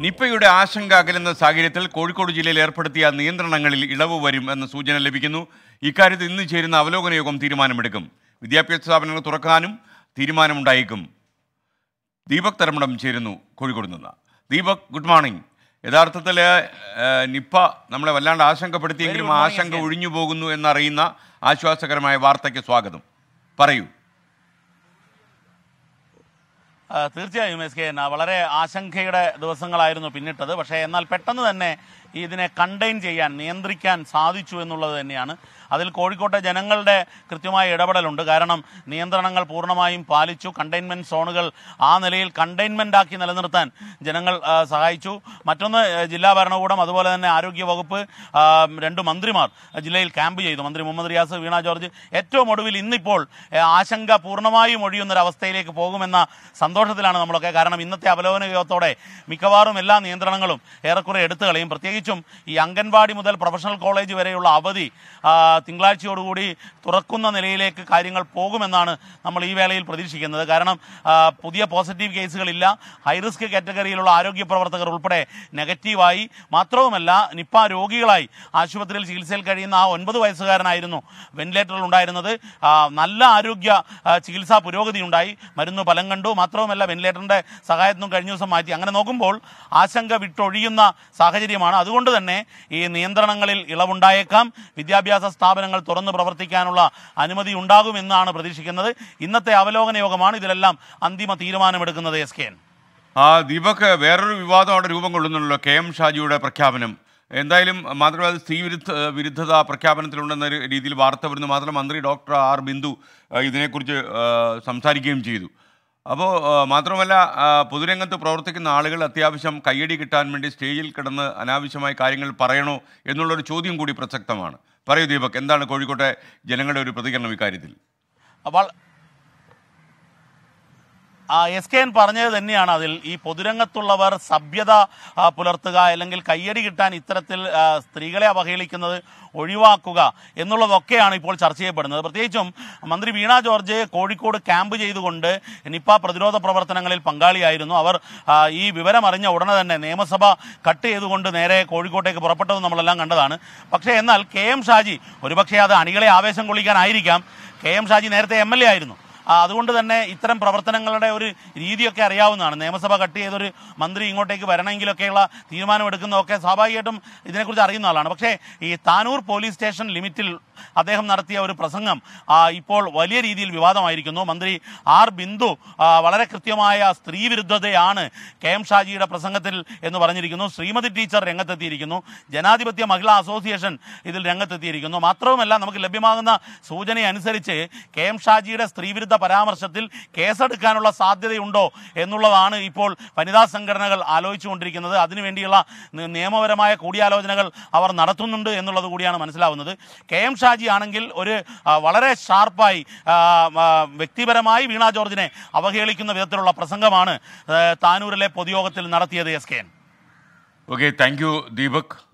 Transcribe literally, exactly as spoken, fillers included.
നിപ്പയുടെ ആശങ്ക അകലുന്ന സാഹചര്യത്തിൽ കോഴിക്കോട് ജില്ലയിൽ ഏർപ്പെടുത്തിയ നിയന്ത്രണങ്ങളിൽ ഇളവ് വരും എന്ന സൂചന ലഭിക്കുന്നു. ഇക്കാര്യത്തിൽ ഇന്ന് ചേരുന്ന അവലോകന യോഗം തീരുമാനമെടുക്കും. വിദ്യാഭ്യാസ സ്ഥാപനങ്ങൾ തുറക്കാനും തീരുമാനമുണ്ടായേക്കും. ദീപക് തരമടം ചേരുന്നു കോഴിക്കോട് നിന്ന്. Deepak, good morning. യഥാർത്ഥത്തിൽ നിപ്പ നമ്മളെ വല്ലാണ്ട് ആശങ്കപ്പെടുത്തിയെങ്കിലും ആ ആശങ്ക ഒഴിഞ്ഞു പോകുന്നു എന്നറിയുന്ന ആശ്വാസകരമായ വാർത്തയ്ക്ക് സ്വാഗതം. പറയൂ. തീർച്ചയായും എസ് കെ വളരെ ആശങ്കയുടെ ദിവസങ്ങളായിരുന്നു പിന്നിട്ടത്. പക്ഷേ എന്നാൽ പെട്ടെന്ന് തന്നെ ഇതിനെ കണ്ടെയ്ൻ ചെയ്യാൻ, നിയന്ത്രിക്കാൻ സാധിച്ചു എന്നുള്ളത് തന്നെയാണ്. അതിൽ കോഴിക്കോട്ടെ ജനങ്ങളുടെ കൃത്യമായ ഇടപെടലുണ്ട്. കാരണം നിയന്ത്രണങ്ങൾ പൂർണ്ണമായും പാലിച്ചു. കണ്ടെയ്ൻമെൻറ്റ് സോണുകൾ ആ നിലയിൽ കണ്ടെയ്ൻമെൻ്റ് ആക്കി നിലനിർത്താൻ ജനങ്ങൾ സഹായിച്ചു. മറ്റൊന്ന്, ജില്ലാ ഭരണകൂടം അതുപോലെ തന്നെ ആരോഗ്യ വകുപ്പ്, രണ്ട് മന്ത്രിമാർ ജില്ലയിൽ ക്യാമ്പ് ചെയ്തു. മന്ത്രി മുഹമ്മദ് റിയാസ്, വീണ ജോർജ്. ഏറ്റവും ഒടുവിൽ ഇന്നിപ്പോൾ ആശങ്ക പൂർണ്ണമായും ഒഴിയുന്നൊരവസ്ഥയിലേക്ക് പോകുമെന്ന സന്തോഷത്തിലാണ് നമ്മളൊക്കെ. കാരണം ഇന്നത്തെ അവലോകന യോഗത്തോടെ മിക്കവാറും എല്ലാ നിയന്ത്രണങ്ങളും ഏറെക്കുറെ എടുത്തു കളയും. പ്രത്യേകിച്ചും ഈ അംഗൻവാടി മുതൽ പ്രൊഫഷണൽ കോളേജ് വരെയുള്ള അവധി തിങ്കളാഴ്ചയോടുകൂടി തുറക്കുന്ന നിലയിലേക്ക് കാര്യങ്ങൾ പോകുമെന്നാണ് നമ്മൾ ഈ വേളയിൽ പ്രതീക്ഷിക്കുന്നത്. കാരണം പുതിയ പോസിറ്റീവ് കേസുകളില്ല. ഹൈറിസ്ക് കാറ്റഗറിയിലുള്ള ആരോഗ്യ പ്രവർത്തകർ ഉൾപ്പെടെ നെഗറ്റീവായി. മാത്രവുമല്ല, നിപ്പ രോഗികളായി ആശുപത്രിയിൽ ചികിത്സയിൽ കഴിയുന്ന ആ ഒൻപത് വയസ്സുകാരനായിരുന്നു വെന്റിലേറ്ററിൽ ഉണ്ടായിരുന്നത്. നല്ല ആരോഗ്യ ചികിത്സാ പുരോഗതി ഉണ്ടായി. മരുന്ന് ഫലം കണ്ടു. മാത്രവുമല്ല, വെന്റിലേറ്ററിന്റെ സഹായത്തിനും കഴിഞ്ഞ ദിവസം മാറ്റി. അങ്ങനെ നോക്കുമ്പോൾ ആശങ്ക വിട്ടൊഴിയുന്ന സാഹചര്യമാണ്. അതുകൊണ്ട് തന്നെ ഈ നിയന്ത്രണങ്ങളിൽ ഇളവുണ്ടായേക്കാം. വിദ്യാഭ്യാസ സ്ഥാപനങ്ങൾ തുറന്ന് പ്രവർത്തിക്കാനുള്ള അനുമതി ഉണ്ടാകുമെന്നാണ് പ്രതീക്ഷിക്കുന്നത്. ഇന്നത്തെ അവലോകന യോഗമാണ് ഇതിലെല്ലാം അന്തിമ തീരുമാനമെടുക്കുന്നത്. എസ് കെ ആ ദീപക്, വേറൊരു വിവാദം അവിടെ രൂപം കൊള്ളുന്നുണ്ടല്ലോ. കെ എം ഷാജിയുടെ പ്രഖ്യാപനം. എന്തായാലും മാത്രമല്ല, അത് സ്ത്രീ വിരുദ്ധ വിരുദ്ധത പ്രഖ്യാപനത്തിലുണ്ടെന്ന രീതിയിൽ വാർത്ത വരുന്നു. മാത്രമല്ല, മന്ത്രി ഡോക്ടർ ആർ ബിന്ദു ഇതിനെക്കുറിച്ച് സംസാരിക്കുകയും ചെയ്തു. അപ്പോൾ മാത്രമല്ല, പൊതുരംഗത്ത് പ്രവർത്തിക്കുന്ന ആളുകൾ അത്യാവശ്യം കയ്യടി കിട്ടാൻ വേണ്ടി സ്റ്റേജിൽ കിടന്ന് അനാവശ്യമായ കാര്യങ്ങൾ പറയണോ എന്നുള്ളൊരു ചോദ്യം കൂടി പ്രസക്തമാണ്. പറയൂ ദീപക്, എന്താണ് കോഴിക്കോട്ടെ ജനങ്ങളുടെ ഒരു പ്രതികരണം ഇക്കാര്യത്തിൽ? അപ്പോൾ എസ് കെ എൻ പറഞ്ഞത് തന്നെയാണ്. അതിൽ ഈ പൊതുരംഗത്തുള്ളവർ സഭ്യത പുലർത്തുക, അല്ലെങ്കിൽ കയ്യടി കിട്ടാൻ ഇത്തരത്തിൽ സ്ത്രീകളെ അവഹേളിക്കുന്നത് ഒഴിവാക്കുക എന്നുള്ളതൊക്കെയാണ് ഇപ്പോൾ ചർച്ച ചെയ്യപ്പെടുന്നത്. പ്രത്യേകിച്ചും മന്ത്രി വീണ ജോർജ് കോഴിക്കോട് ക്യാമ്പ് ചെയ്തുകൊണ്ട് നിപ്പ പ്രതിരോധ പ്രവർത്തനങ്ങളിൽ പങ്കാളിയായിരുന്നു. അവർ ഈ വിവരമറിഞ്ഞ ഉടനെ തന്നെ നിയമസഭ കട്ട് ചെയ്തുകൊണ്ട് നേരെ കോഴിക്കോട്ടേക്ക് പുറപ്പെട്ടത് നമ്മളെല്ലാം കണ്ടതാണ്. പക്ഷേ എന്നാൽ കെ എം ഷാജി, ഒരുപക്ഷെ അത് അണികളെ ആവേശം കൊള്ളിക്കാനായിരിക്കാം, കെ എം ഷാജി നേരത്തെ എം എൽ എ ആയിരുന്നു. അതുകൊണ്ട് തന്നെ ഇത്തരം പ്രവർത്തനങ്ങളുടെ ഒരു രീതിയൊക്കെ അറിയാവുന്നതാണ്. നിയമസഭ കട്ട് ചെയ്തൊരു മന്ത്രി ഇങ്ങോട്ടേക്ക് വരണമെങ്കിലൊക്കെയുള്ള തീരുമാനമെടുക്കുന്നതൊക്കെ സ്വാഭാവികമായിട്ടും ഇതിനെക്കുറിച്ച് അറിയുന്ന ആളാണ്. പക്ഷേ ഈ താനൂർ പോലീസ് സ്റ്റേഷൻ ലിമിറ്റിൽ അദ്ദേഹം നടത്തിയ ഒരു പ്രസംഗം ഇപ്പോൾ വലിയ രീതിയിൽ വിവാദമായിരിക്കുന്നു. മന്ത്രി ആർ ബിന്ദു വളരെ കൃത്യമായ സ്ത്രീ വിരുദ്ധതയാണ് കെ എം ഷാജിയുടെ പ്രസംഗത്തിൽ എന്ന് പറഞ്ഞിരിക്കുന്നു. ശ്രീമതി ടീച്ചർ രംഗത്തെത്തിയിരിക്കുന്നു. ജനാധിപത്യ മഹിളാ അസോസിയേഷൻ ഇതിൽ രംഗത്തെത്തിയിരിക്കുന്നു. മാത്രവുമല്ല, നമുക്ക് ലഭ്യമാകുന്ന സൂചനയനുസരിച്ച് കെ എം ഷാജിയുടെ സ്ത്രീവിരുദ്ധ പരാമർശത്തിൽ കേസെടുക്കാനുള്ള സാധ്യതയുണ്ടോ എന്നുള്ളതാണ് ഇപ്പോൾ വനിതാ സംഘടനകൾ ആലോചിച്ചുകൊണ്ടിരിക്കുന്നത്. അതിനുവേണ്ടിയുള്ള നിയമപരമായ കൂടിയാലോചനകൾ അവർ നടത്തുന്നുണ്ട് എന്നുള്ളത് കൂടിയാണ് മനസ്സിലാവുന്നത്. കെ എം ഷാജി ആണെങ്കിൽ ഒരു വളരെ ഷാർപ്പായി വ്യക്തിപരമായി വീണ ജോർജിനെ അവഹേളിക്കുന്ന വിധത്തിലുള്ള പ്രസംഗമാണ് താനൂരിലെ പൊതുയോഗത്തിൽ നടത്തിയത്. S K. Okay, thank you Deepak.